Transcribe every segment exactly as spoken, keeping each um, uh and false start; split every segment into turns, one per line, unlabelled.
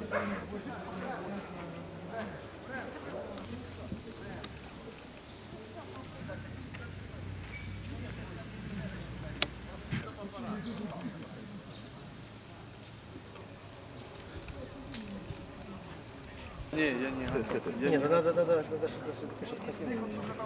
Не, я не
С, с этой
я
не,
не...
да, да, да, да, да, да, чтобы красиво.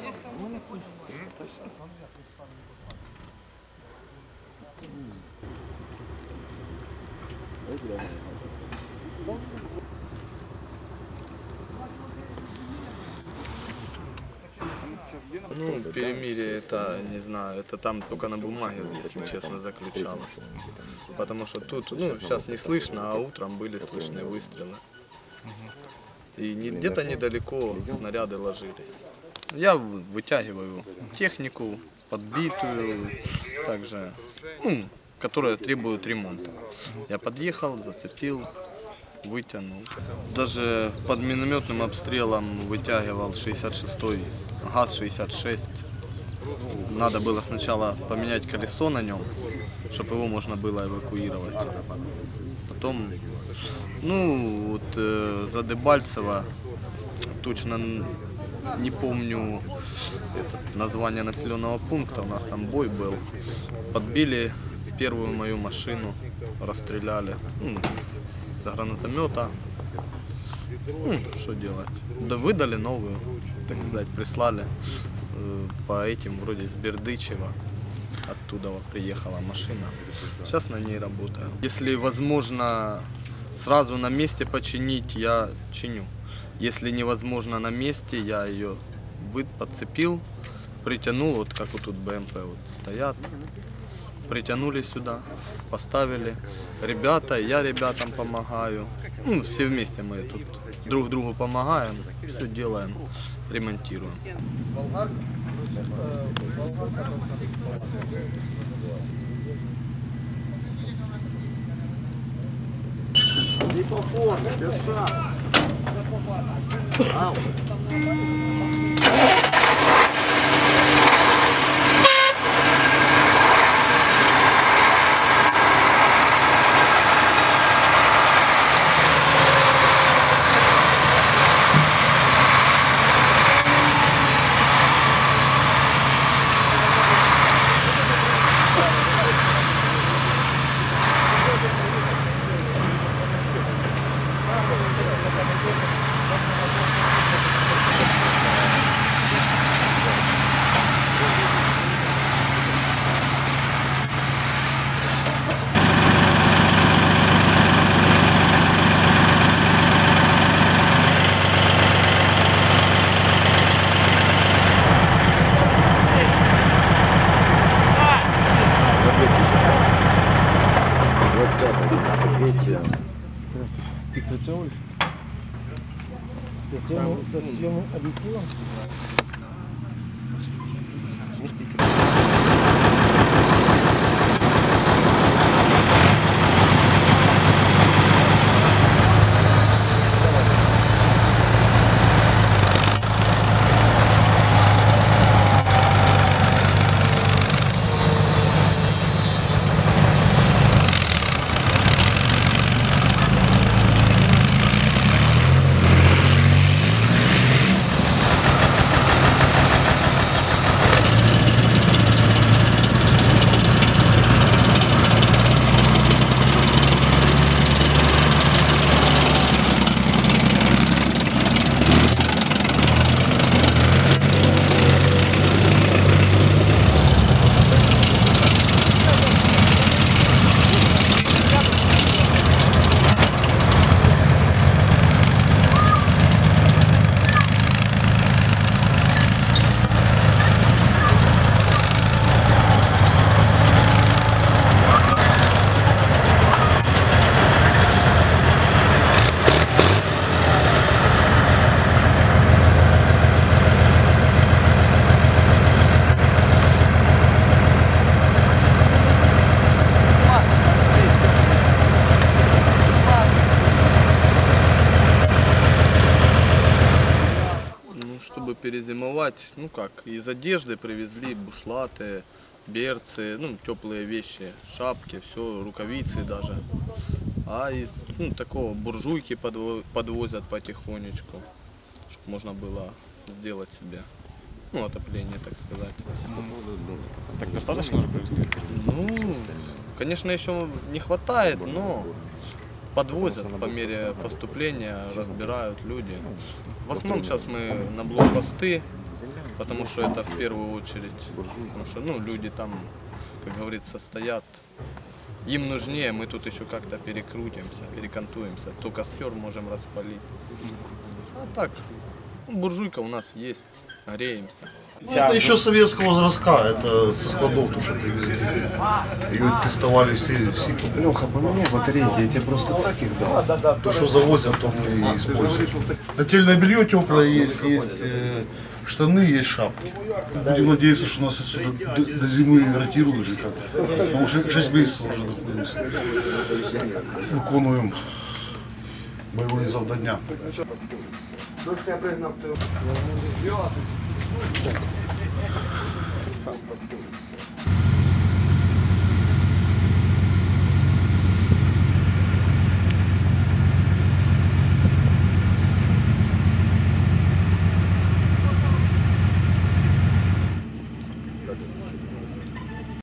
Ну, перемирие это, не знаю, это там только на бумаге, если честно, заключалось. Потому что тут, ну, сейчас не слышно, а утром были слышны выстрелы. И не, где-то недалеко снаряды ложились. Я вытягиваю технику, подбитую, также, ну, которая требует ремонта. Я подъехал, зацепил, вытянул. Даже под минометным обстрелом вытягивал шестьдесят шестой ГАЗ шестьдесят шесть. Надо было сначала поменять колесо на нем, чтобы его можно было эвакуировать. Потом, ну, вот э, за Дебальцево, точно не помню это, название населенного пункта, у нас там бой был. Подбили первую мою машину, расстреляли, ну, с гранатомета. Ну, что делать? Да выдали новую, так сказать, прислали э, по этим, вроде с Бердычева. Оттуда вот приехала машина. Сейчас на ней работаю. Если возможно сразу на месте починить, я чиню. Если невозможно на месте, я ее подцепил, притянул, вот как вот тут БМП вот стоят. Притянули сюда, поставили. Ребята, я ребятам помогаю. Ну, все вместе мы тут друг другу помогаем, все делаем, ремонтируем.
Не по форме, без шага. Ау.
Ты прицелишь? Со съемным, со съемным объективом?
Перезимовать, ну как, из одежды привезли бушлаты, берцы, ну теплые вещи, шапки, все, рукавицы даже. А из ну, такого буржуйки подво- подвозят потихонечку, чтобы можно было сделать себе, ну, отопление, так сказать.
Так достаточно?
Ну, конечно, еще не хватает, но подвозят по мере поступления, разбирают люди. В основном сейчас мы на блокпосты, потому что это в первую очередь, потому что ну, люди там, как говорится, стоят. Им нужнее, мы тут еще как-то перекрутимся, перекантуемся, то костер можем распалить. А так, ну, буржуйка у нас есть, греемся.
Ну, это еще советского возраста, это со складов тоже привезли. Ее тестовали все, все.
Леха, поменяй батарейки, я тебе просто так их дал.
То, что завозят, то мы и используем. Нательное белье теплое есть, есть э, штаны, есть шапки. Будем надеяться, что нас отсюда до, до зимы ротируют же как-то. Потому что шесть месяцев уже находимся. Виконуем бойові завдання.
Просто я пригнав це.